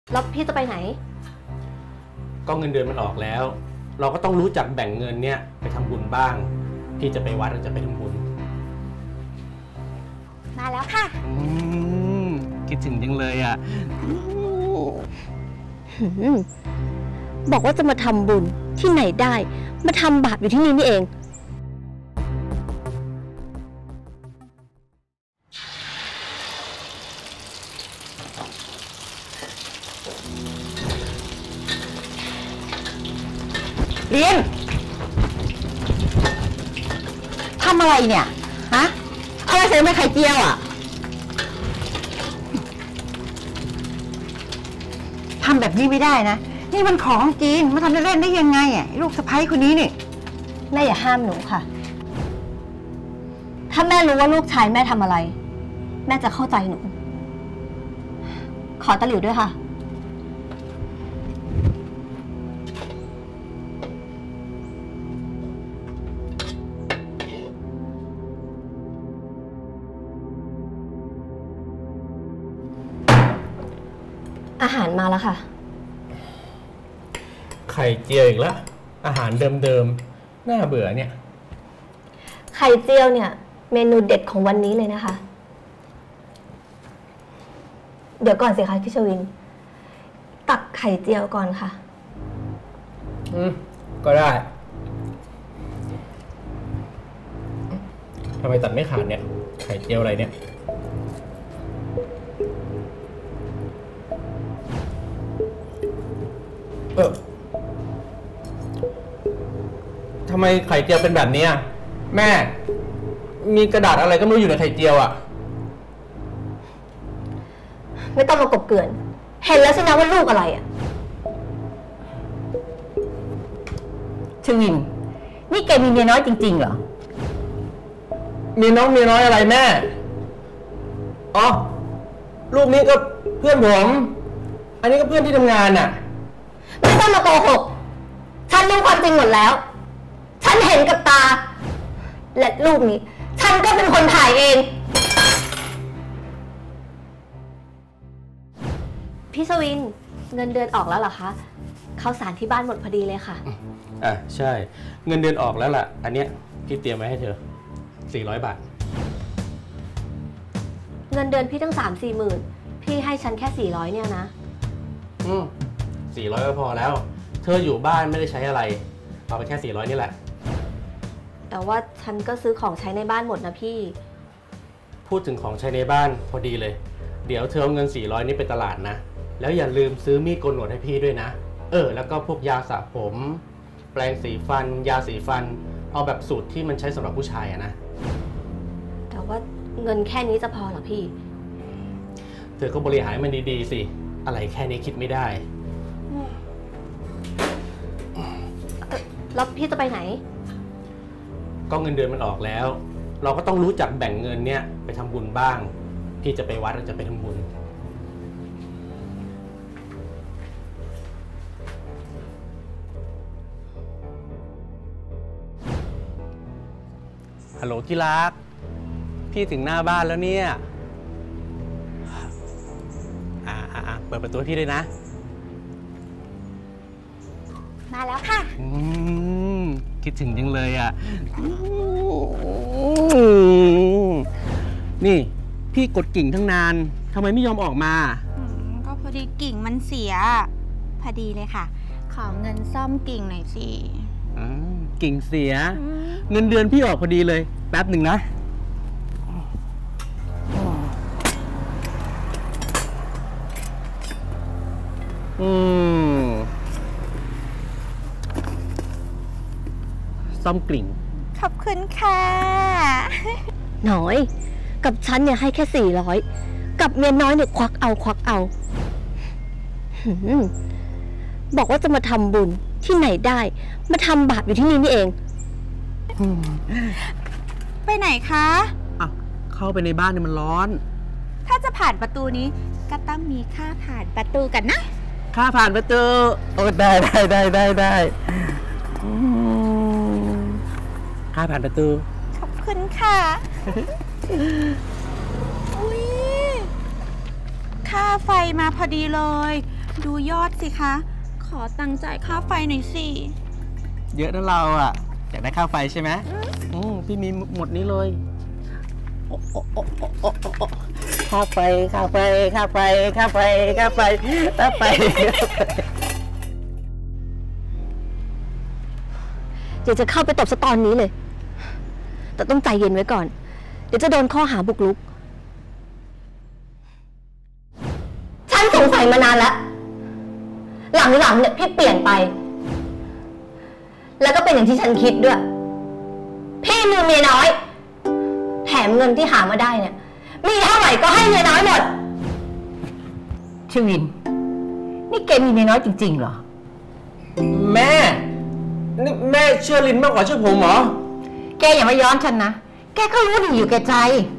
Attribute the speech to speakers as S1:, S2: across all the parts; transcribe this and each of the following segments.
S1: แล้วพี่จะไปไหน
S2: ก็เงินเดือนมันออกแล้วเราก็ต้องรู้จักแบ่งเงินเนี่ยไปทำบุญบ้างพี่จะไปวัดหรือจะไปทำบุญ
S1: มาแล้วค่ะ
S2: คิดถึงจังเลยอ่ะ
S1: บอกว่าจะมาทำบุญที่ไหนได้มาทำบาปอยู่ที่นี่นี่เอง
S3: เรียนทำอะไรเนี่ยฮะอะไรใส่ไม่ไข่เจียวอ่ะทำแบบนี้ไม่ได้นะนี่มันของจริงมาทำเล่นๆได้ยังไงอ่ะลูกสะใภ้คนนี้นี่
S1: แม่อย่าห้ามหนูค่ะถ้าแม่รู้ว่าลูกชายแม่ทำอะไรแม่จะเข้าใจหนูขอตะหลิวด้วยค่ะอาหารมาแล้วค่ะ
S2: ไข่เจียวอีกแล้วอาหารเดิมๆน่าเบื่อเนี่ย
S1: ไข่เจียวเนี่ยเมนูเด็ดของวันนี้เลยนะคะเดี๋ยวก่อนสิคะพี่ชวินตักไข่เจียวก่อนค่ะ
S2: ก็ได้ทำไมตัดไม่ขาดเนี่ยไข่เจียวอะไรเนี่ยทำไมไข่เจียวเป็นแบบนี้แม่มีกระดาษอะไรก็ไม่รู้อยู่ในไข่เจียวอ่ะ
S1: ไม่ต้องมากบเกลื่อนเห็นแล้วใช่ไหมว่าลูกอะไรอ่ะ
S3: ชวินนี่แกมีเมียน้อยจริงๆเหรอ
S2: มีน้องมีน้อยอะไรแม่อ๋อลูกนี้ก็เพื่อนผมอันนี้ก็เพื่อนที่ทำงานน่ะ
S1: ไม่ต้องมาโกหกฉันรู้ความจริงหมดแล้วฉันเห็นกับตาและรูปนี้ฉันก็เป็นคนถ่ายเองพี่สวินเงินเดือนออกแล้วเหรอคะข้าวสารที่บ้านหมดพอดีเลยค่ะ
S2: ใช่เงินเดือนออกแล้วล่ะอันเนี้ยพี่เตรียมไว้ให้เธอ400 บาท
S1: เงินเดือนพี่ตั้ง3-4 หมื่นพี่ให้ฉันแค่400เนี่ยนะ
S2: 400ก็พอแล้วเธออยู่บ้านไม่ได้ใช้อะไรเอาไปแค่400นี่แหละ
S1: แต่ว่าฉันก็ซื้อของใช้ในบ้านหมดนะพี่
S2: พูดถึงของใช้ในบ้านพอดีเลยเดี๋ยวเธอเอาเงิน400นี้ไปตลาดนะแล้วอย่าลืมซื้อมีดโกนหนวดให้พี่ด้วยนะแล้วก็พวกยาสระผมแปรงสีฟันยาสีฟันเอาแบบสูตรที่มันใช้สำหรับผู้ชายอะนะ
S1: แต่ว่าเงินแค่นี้จะพอเหรอพี่
S2: เธอก็บริหารมันดีๆสิอะไรแค่นี้คิดไม่ได้
S1: แล้วพี่จะไปไหน
S2: ก็เงินเดือนมันออกแล้วเราก็ต้องรู้จักแบ่งเงินเนี่ยไปทำบุญบ้างพี่จะไปวัดหรือจะไปทำบุญฮัลโหลที่รักพี่ถึงหน้าบ้านแล้วเนี่ยเปิดประตูให้พี่ด้วยนะ
S1: มาแล้วค่ะ
S2: คิดถึงจังเลยอ่ะนี่พี่กดกิ่งทั้งนานทำไมไม่ยอมออกมา
S4: ก็พอดีกิ่งมันเสียพอดีเลยค่ะขอเงินซ่อมกิ่งหน่อยสิ
S2: กิ่งเสียเงินเดือนพี่ออกพอดีเลยแป๊บหนึ่งนะซ่อมกลิ่ง
S4: ขอบคุณค่ะ
S1: น้อยกับฉันเนี่ยให้แค่400กับเมียน้อยเนี่ยควักเอาบอกว่าจะมาทำบุญที่ไหนได้มาทำบาปอยู่ที่นี่นี่เอง
S4: ไปไหนคะ
S2: เข้าไปในบ้านเนี่ยมันร้อน
S4: ถ้าจะผ่านประตูนี้ก็ต้องมีค่าผ่านประตูกันนะ
S2: ค่าผ่านประตูได้ค่าผ่านประตู
S4: ขอบคุณค่ะค่าไฟมาพอดีเลยดูยอดสิคะ ขอตังค์จ่ายค่าไฟหน่อยสิ
S2: เยอะนะเราอ่ะ อยากได้ค่าไฟใช่ไหมพี่มีหมดนี้เลยค่าไฟ
S1: เดี๋ยวจะเข้าไปตบซะตอนนี้เลย แต่ต้องใจเย็นไว้ก่อน เดี๋ยวจะโดนข้อหาบุกรุก ฉันสงสัยมานานแล้ว หลังๆเนี่ยพี่เปลี่ยนไป แล้วก็เป็นอย่างที่ฉันคิดด้วย พี่มีเมียน้อย แถมเงินที่หามาได้เนี่ย มีเท่าไหร่ก็ให้เมียน้อยหมด
S3: ชวิน นี่แกมีเมียน้อยจริงๆเหรอ
S2: แม่นี่แม่เชื่อลินมากกว่าเชื่อผมเหรอ
S3: แกอย่ามาย้อนฉันนะ แกก็รู้ดีอยู่แก่ใจ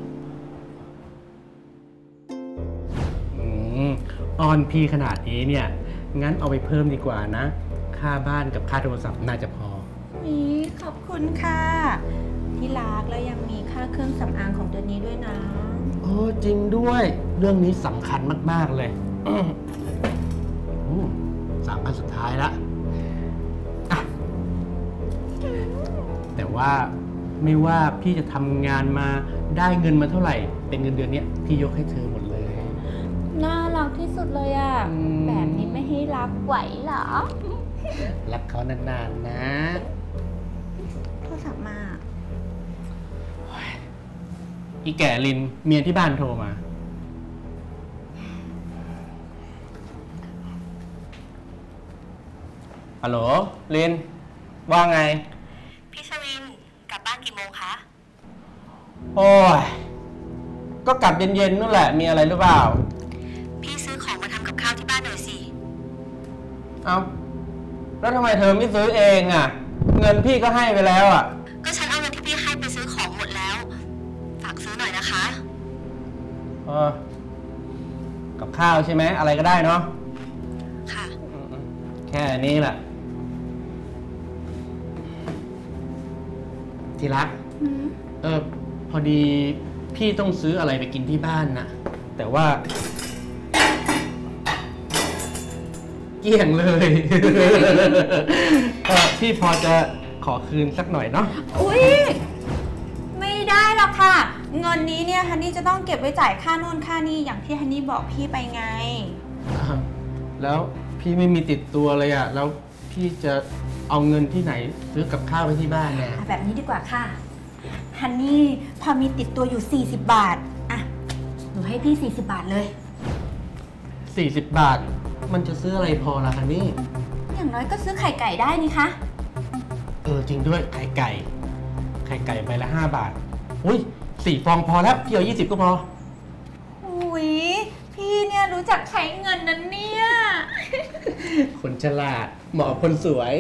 S2: ออนพี่ขนาดนี้เนี่ย งั้นเอาไปเพิ่มดีกว่านะ ค่าบ้านกับค่าโทรศัพท์น่าจะพอ
S4: นี่ขอบคุณค่ะ ที่รักแล้วยังมีค่าเครื่องสำอางของเดือนนี้ด้วยนะ
S2: โอ้จริงด้วย เรื่องนี้สำคัญมากๆเลย3,000สุดท้ายละแต่ว่าไม่ว่าพี่จะทำงานมาได้เงินมาเท่าไหร่ เป็นเงินเดือนเนี้ยพี่ยกให้เธอหมดเลย
S4: น่ารักที่สุดเลยอ่ะ แบบนี้ไม่ให้รักไหวเหรอ
S2: รักเขานานๆนะ
S4: โทรศัพท์มา
S2: อีแก่ลินเมียที่บ้านโทรมาฮัลโหลลินว่าไง
S1: พี่ชวินกลับบ้านกี่โมงคะ
S2: โอ้ยก็กลับเย็นๆนู่นแหละมีอะไรหรือเปล่า
S1: พี่ซื้อของมาทำกับข้าวที่บ้านหน่อยสิ
S2: เอาแล้วทำไมเธอไม่ซื้อเองอ่ะเงินพี่ก็ให้ไปแล้วอ่ะ
S1: ก็ฉันเอาเงินที่พี่ให้ไปซื้อของหมดแล้วฝากซื้อหน่อยนะคะ
S2: กับข้าวใช่ไหมอะไรก็ได้เนาะ
S1: ค่ะ
S2: แค่นี้แหละที่รักพอดีพี่ต้องซื้ออะไรไปกินที่บ้านนะแต่ว่าเกลี้ยงเลย พี่พอจะขอคืนสักหน่อยเนาะ
S4: อุ๊ยไม่ได้หรอกค่ะเงินนี้เนี่ยฮันนี่จะต้องเก็บไว้จ่ายค่าโน่นค่านี่อย่างที่ฮันนี่บอกพี่ไปไง
S2: แล้วพี่ไม่มีติดตัวเลยอะแล้วพี่จะเอาเงินที่ไหนซื้อกับข้าวไปที่บ้านเนี่ย
S4: แบบนี้ดีกว่าค่ะฮันนี่พอมีติดตัวอยู่40 บาทอ่ะหนูให้พี่40 บาทเลย
S2: 40 บาทมันจะซื้ออะไรพอล่ะฮันนี่
S4: อย่างน้อยก็ซื้อไข่ไก่ได้นี่คะ
S2: จริงด้วยไข่ไก่ใบละ5 บาทอุ้ย4 ฟองพอแล้วพี่เอา20ก็พอ
S4: อุ้ยพี่เนี่ยรู้จักใช้เงินนั้นเนี่ย
S2: คนฉลาดเหมาะกับคนสวย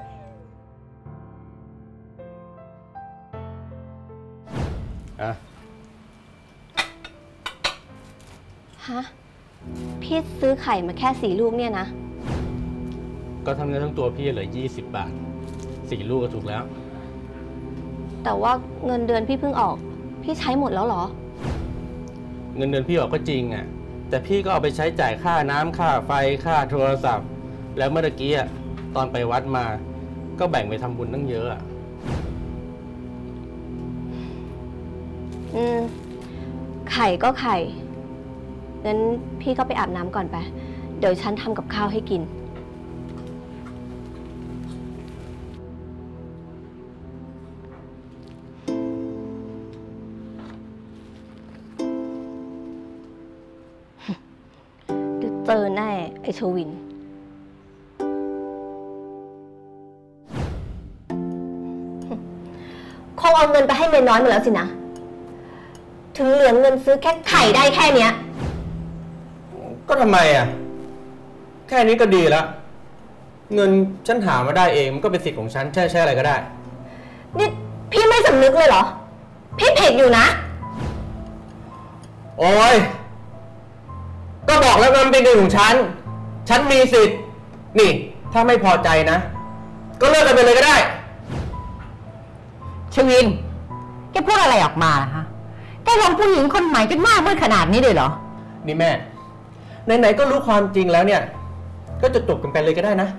S1: ฮะพี่ซื้อไข่มาแค่4 ลูกเนี่ยนะ
S2: ก็ทำเงินทั้งตัวพี่เหลือ20 บาท4 ลูกก็ถูกแล้ว
S1: แต่ว่าเงินเดือนพี่เพิ่งออกพี่ใช้หมดแล้วเหรอ
S2: เงินเดือนพี่ออกก็จริงอ่ะแต่พี่ก็เอาไปใช้จ่ายค่าน้ำค่าไฟค่าโทรศัพท์แล้วเมื่อกี้อ่ะตอนไปวัดมาก็แบ่งไปทำบุญตั้งเยอะอ่ะ
S1: ไข่ก็ไข่งั้นพี่ก็ไปอาบน้ำก่อนไปเดี๋ยวฉันทำกับข้าวให้กินเจอแน่ไอชวินคงเอาเงินไปให้เมียน้อยหมดแล้วสินะถึงเหลือเงินซื้อแค่ไข่ได้แค่เนี้ย
S2: ก็ทำไมอ่ะแค่นี้ก็ดีแล้วเงินฉันหามาได้เองมันก็เป็นสิทธิ์ของฉันใช่อะไรก็ได้
S1: นี่พี่ไม่สำนึกเลยเหรอพี่ผิดอยู่นะ
S2: โอ้ยก็บอกแล้วมันเป็นเงินของฉันมีสิทธิ์นี่ถ้าไม่พอใจนะก็เลิกกันไปเลยก็ได้
S3: ชวินแกพูดอะไรออกมาล่ะฮะแกลงผู้หญิงคนใหม่จนมากเมื่อขนาดนี้เลยเหรอ
S2: นี่แม่ไหนๆก็รู้ความจริงแล้วเนี่ยก็จบกันไปเลยก็ได้นะ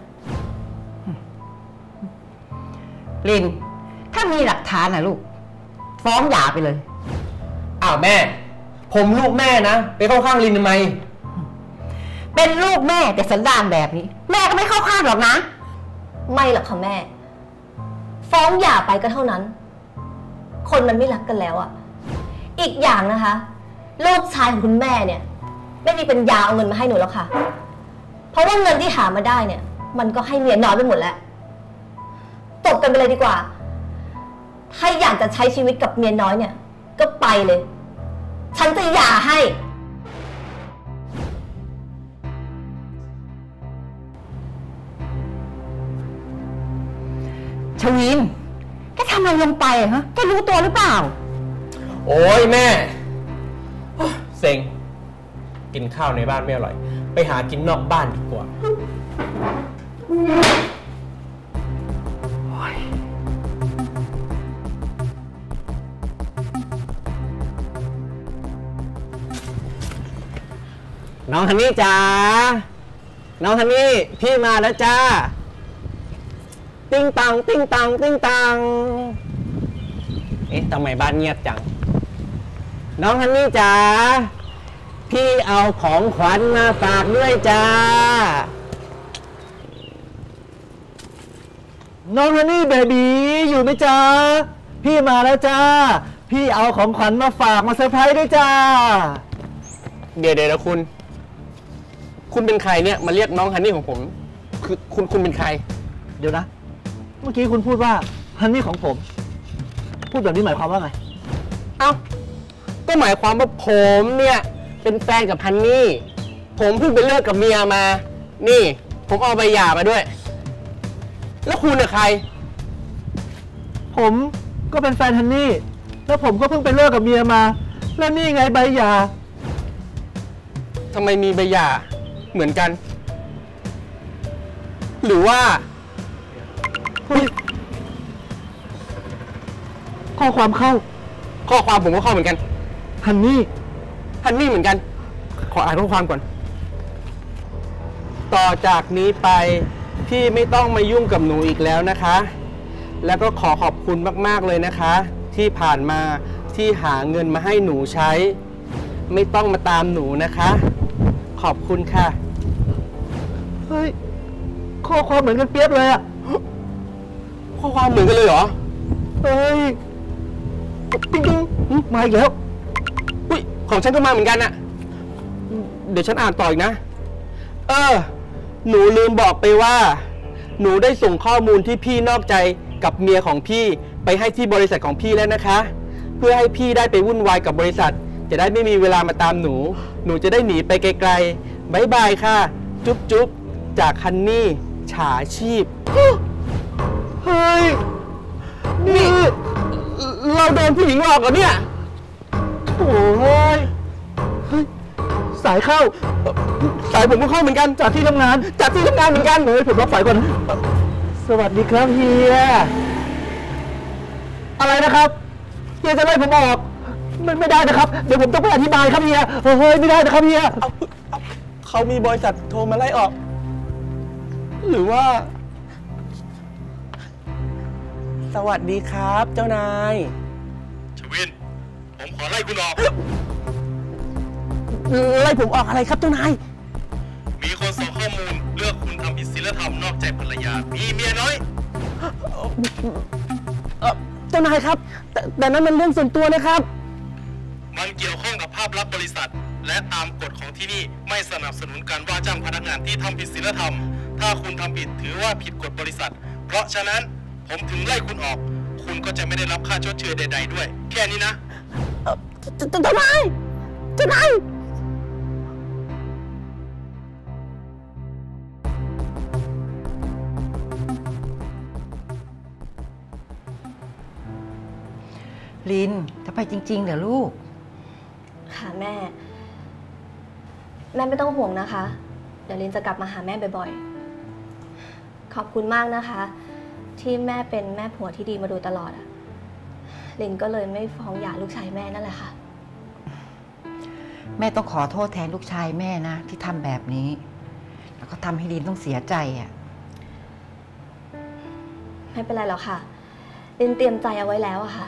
S3: ลิน ถ้ามีหลักฐานนะลูก ฟ้องหย่าไปเลย
S2: อ้าวแม่ ผมลูกแม่นะ ไปเข้าข้างลินทำไม
S3: เป็นลูกแม่แต่สันดานแบบนี้ แม่ก็ไม่เข้าข้างหรอกนะ
S1: ไม่หรอกค่ะแม่ ฟ้องหย่าไปก็เท่านั้น คนมันไม่รักกันแล้วอะอีกอย่างนะคะลูกชายของคุณแม่เนี่ยไม่มีปัญญาเอาเงินมาให้หนูแล้วค่ะ เพราะว่าเงินที่หามาได้เนี่ย มันก็ให้เมียน้อยไปหมดแล้วจบกันไปเลยดีกว่าถ้าอยากจะใช้ชีวิตกับเมียน้อยเนี่ย ก็ไปเลย ฉันจะหย่าให้
S3: ชวินแกทำอะไรลงไปฮะแกรู้ตัวหรือเปล่า
S2: โอ้ยแม่เซ็งกินข้าวในบ้านไม่อร่อย ไปหากินนอกบ้านดีกว่า
S5: น้องฮันนี่จ๋า น้องฮันนี่พี่มาแล้วจ้า ติ้งตังติ้งตังติ้งตัง เอ๊ะทำไมบ้านเงียบจัง น้องฮันนี่จ๋า พี่เอาของขวัญมาฝากด้วยจ้า น้องฮันนี่เบบีอยู่ไหมจ้า พี่มาแล้วจ้า พี่เอาของขวัญมาฝากมาเซอร์ไพรส์ด้วยจ้า
S2: เดี๋ยวนะคุณเป็นใครเนี่ยมาเรียกน้องฮันนี่ของผม คือคุณเป็นใคร
S5: เดี๋ยวนะ เมื่อกี้คุณพูดว่าฮันนี่ของผม พูดแบบนี้หมายความว่าไง
S2: เอ้าก็หมายความว่าผมเนี่ยเป็นแฟนกับฮันนี่ ผมเพิ่งไปเลิกกับเมียมา นี่ ผมเอาใบหย่ามาด้วย แล้วคุณเป็นใคร
S5: ผมก็เป็นแฟนฮันนี่ แล้วผมก็เพิ่งไปเลิกกับเมียมา แล้วนี่ไงใบหย่า
S2: ทำไมมีใบหย่าเหมือนกัน หรือว่า
S5: ข้อความเข้า
S2: ข้อความผมก็เข้าเหมือนกัน
S5: ฮันนี่
S2: ฮันนี่เหมือนกัน ขออ่านข้อความก่อน ต่อจากนี้ไปพี่ไม่ต้องมายุ่งกับหนูอีกแล้วนะคะ แล้วก็ขอขอบคุณมากๆเลยนะคะ ที่ผ่านมาที่หาเงินมาให้หนูใช้ ไม่ต้องมาตามหนูนะคะ ขอบคุณค่ะ
S5: เฮ้ย ข้อความเหมือนกันเปียบเลยอะ
S2: ข้อความเหมือนกันเลยเหรอ
S5: เฮ้ยปิ๊งปิ๊งมาอีกแล้ว
S2: อุ้ยของฉันก็มาเหมือนกันอะเดี๋ยวฉันอ่านต่ออีกนะ หนูลืมบอกไปว่า หนูได้ส่งข้อมูลที่พี่นอกใจกับเมียของพี่ไปให้ที่บริษัทของพี่แล้วนะคะ เพื่อให้พี่ได้ไปวุ่นวายกับบริษัท จะได้ไม่มีเวลามาตามหนู หนูจะได้หนีไปไกลๆบ๊ายบายค่ะ จุ๊บจุ๊บจากฮันนี่ฉาชีพ
S5: เฮ้ย
S2: นี่ เราโดนผู้หญิงหลอกเหรอเนี่ย
S5: โอ้ยเฮ้ย สายเข้า
S2: สายผมก็เข้าเหมือนกัน
S5: จากที่ทำงาน
S2: จากที่ทำงานเหมือนกัน
S5: เฮ้ยผมรับสายก่อนนะสวัสดีครับเฮีย อะไรนะครับเฮียจะไล่ผมออก ไม่ได้นะครับ เดี๋ยวผมต้องไปอธิบายครับเฮีย เฮ้ยไม่ได้นะครับเฮีย
S2: เขามีบริษัทโทรมาไล่ออก หรือว่า สวัสดีครับเจ้านาย
S6: ชวิน ผมขอไล่คุณออก
S2: ไล่ผมออกอะไรครับเจ้านาย
S6: มีคนส่งข้อมูลเลือกคุณทำผิดศีลธรรมนอกใจภรรยา มีเมียน้อย
S2: เจ้านายครับ แต่นั้นมันเรื่องส่วนตัวนะครับ
S6: มันเกี่ยวข้องกับภาพลักษณ์บริษัท และตามกฎของที่นี่ไม่สนับสนุนการว่าจ้างพนักงานที่ทำผิดศีลธรรม ถ้าคุณทำผิดถือว่าผิดกฎบริษัท เพราะฉะนั้นผมถึงไล่คุณออก คุณก็จะไม่ได้รับค่าชดเชยใดๆด้วย แค่นี้นะ
S2: เจ้านายเจ้านาย
S3: ลินจะไปจริงๆเหรอลูก
S1: ค่ะแม่ แม่ไม่ต้องห่วงนะคะ เดี๋ยวลินจะกลับมาหาแม่บ่อยๆ ขอบคุณมากนะคะ ที่แม่เป็นแม่ผัวที่ดีมาโดยตลอดอะลินก็เลยไม่ฟ้องหย่าลูกชายแม่นั่นแหละค่ะ
S3: แม่ต้องขอโทษแทนลูกชายแม่นะที่ทำแบบนี้แล้วก็ทำให้ลินต้องเสียใจอ่ะ
S1: ไม่เป็นไรหรอกค่ะลินเตรียมใจเอาไว้แล้วอะค่ะ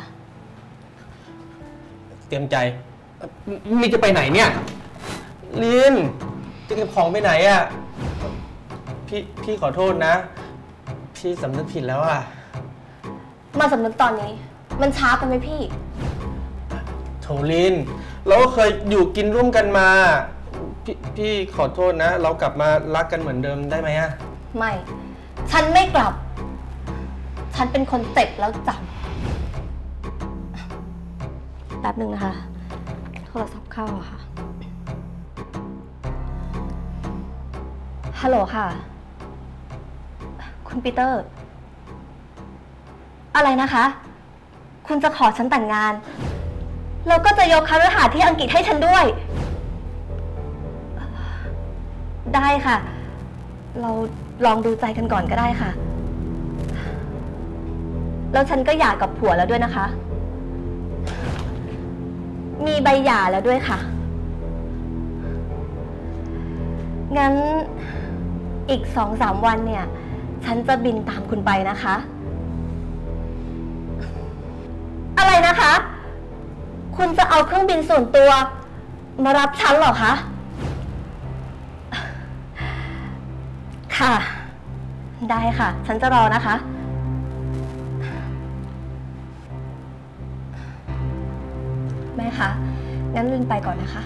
S2: เตรียมใจนี่จะไปไหนเนี่ยลินจะเก็บของไปไหนอ่ะพี่ขอโทษนะพี่สำนึกผิดแล้วอ่ะ
S1: มาสำนึกตอนนี้มันช้าไปไหมพี่
S2: โถลินเราก็เคยอยู่กินร่วมกันมาพี่ขอโทษนะเรากลับมารักกันเหมือนเดิมได้ไหมอ่ะ
S1: ไม่ ฉันไม่กลับ ฉันเป็นคนเจ็บแล้วจำแป๊บหนึ่งนะคะ โทรศัพท์เข้าอะค่ะ ฮัลโหลค่ะ คุณปีเตอร์ อะไรนะคะ คุณจะขอฉันแต่งงาน แล้วก็จะยกคฤหาสน์ที่อังกฤษให้ฉันด้วย ได้ค่ะ เราลองดูใจกันก่อนก็ได้ค่ะ แล้วฉันก็หย่ากับผัวแล้วด้วยนะคะ มีใบหย่าแล้วด้วยค่ะ งั้นอีก 2-3 วันเนี่ย ฉันจะบินตามคุณไปนะคะ อะไรนะคะ คุณจะเอาเครื่องบินส่วนตัวมารับฉันเหรอคะ ค่ะ ได้ค่ะ ฉันจะรอนะคะ แม่คะ งั้นลินไปก่อนนะคะ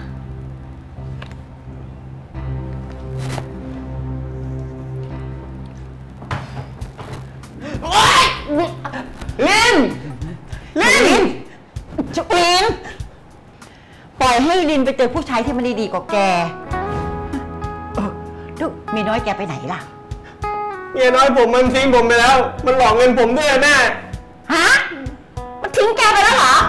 S2: ลิน
S3: จุลินปล่อยให้ลินไปเจอผู้ชายที่มันดีๆกว่าแกลูกเมียน้อยแกไปไหนล่ะ
S2: เมียน้อยผมมันทิ้งผมไปแล้วมันหลอกเงินผมด้วยแม่
S3: ฮะ มันทิ้งแกไปแล้วเหรอ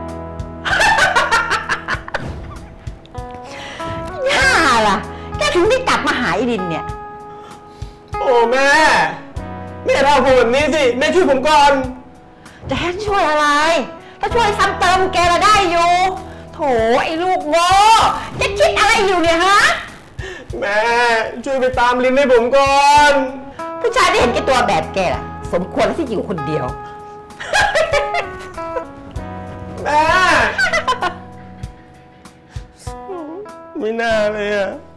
S3: ย่าล่ะ แกถึงได้กลับมาหาไอ้ลินเนี่ย
S2: โอ้แม่ทำผมแบบนี้สิแม่ช่วยผมก่อน
S3: จะให้ช่วยอะไร ถ้าช่วยซ้ำเติมแกละได้อยู่ โถไอ้ลูกโง่จะคิดอะไรอยู่เนี่ยฮะ
S2: แม่ช่วยไปตามลินให้ผมก่อน
S3: ผู้ชายที่เห็นแกตัวแบบแกล่ะ สมควรแล้วที่อยู่คนเดียว
S2: แม่ ไม่น่าเลยอ่ะ